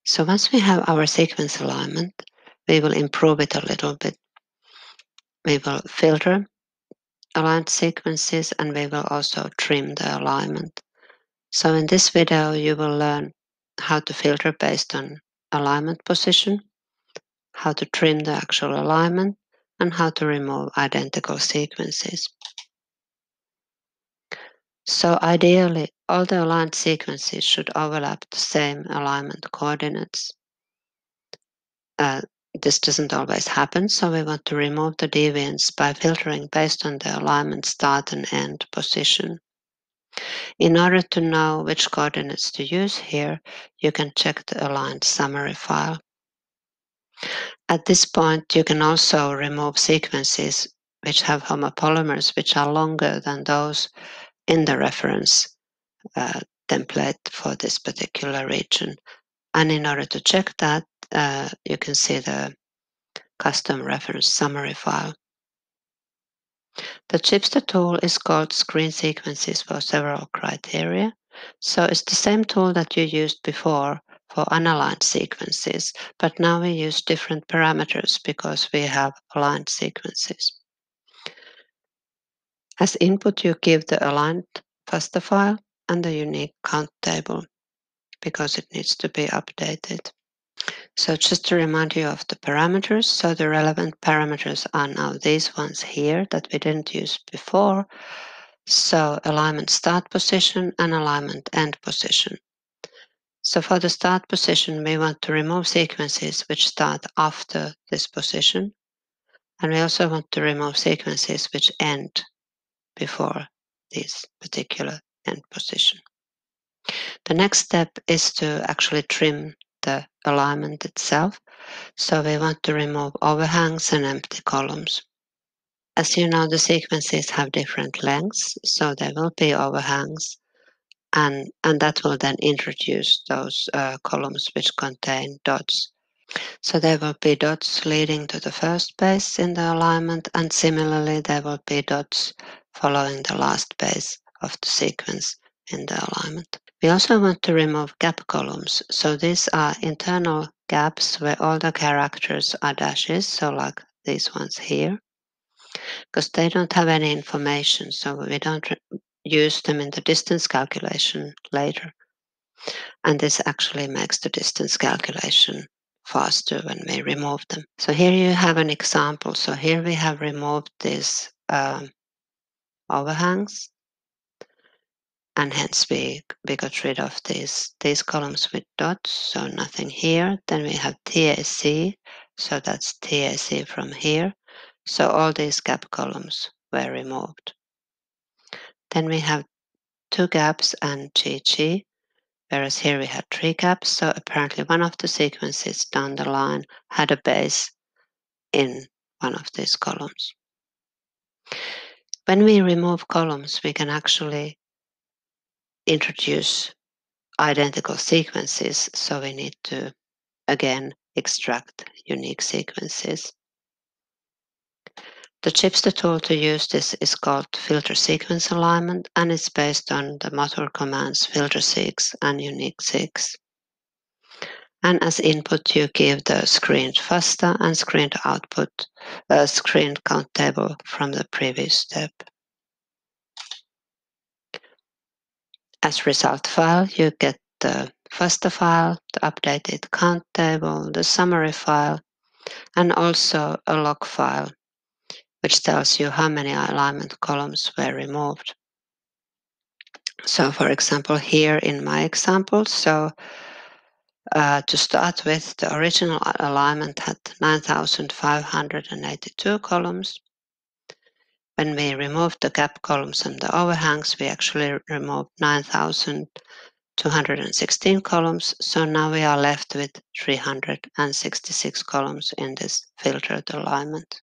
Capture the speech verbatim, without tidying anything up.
So once we have our sequence alignment, we will improve it a little bit. We will filter aligned sequences and we will also trim the alignment. So in this video, you will learn how to filter based on alignment position, how to trim the actual alignment, and how to remove identical sequences. So ideally, all the aligned sequences should overlap the same alignment coordinates. Uh, this doesn't always happen, so we want to remove the deviance by filtering based on the alignment start and end position. In order to know which coordinates to use here, you can check the aligned summary file. At this point, you can also remove sequences which have homopolymers which are longer than those in the reference uh, template for this particular region. And in order to check that, uh, you can see the custom reference summary file. The Chipster tool is called Screen Sequences for several criteria. So it's the same tool that you used before for unaligned sequences, but now we use different parameters because we have aligned sequences. As input, you give the aligned FASTA file and the unique count table because it needs to be updated. So just to remind you of the parameters, so the relevant parameters are now these ones here that we didn't use before. So alignment start position and alignment end position. So for the start position, we want to remove sequences which start after this position. And we also want to remove sequences which end before this particular end position. The next step is to actually trim the alignment itself. So we want to remove overhangs and empty columns. As you know, the sequences have different lengths, so there will be overhangs, and, and that will then introduce those uh, columns which contain dots. So there will be dots leading to the first base in the alignment, and similarly there will be dots following the last base of the sequence in the alignment. We also want to remove gap columns. So these are internal gaps where all the characters are dashes, so like these ones here, because they don't have any information, so we don't use them in the distance calculation later. And this actually makes the distance calculation faster when we remove them. So here you have an example. So here we have removed these um, overhangs, and hence we, we got rid of these, these columns with dots, so nothing here. Then we have T A C, so that's T A C from here. So all these gap columns were removed. Then we have two gaps and G G, whereas here we had three gaps, so apparently one of the sequences down the line had a base in one of these columns. When we remove columns, we can actually introduce identical sequences, so we need to again extract unique sequences. The Chipster tool to use this is called filter sequence alignment, and it's based on the motor commands filter seeks and unique seeks. And as input, you give the screened FASTA and screened output, uh, screened count table from the previous step. As result file, you get the FASTA file, the updated count table, the summary file, and also a log file, which tells you how many alignment columns were removed. So for example, here in my example, so uh, to start with, the original alignment had nine thousand five hundred eighty-two columns. When we removed the gap columns and the overhangs, we actually removed nine thousand two hundred sixteen columns. So now we are left with three hundred sixty-six columns in this filtered alignment.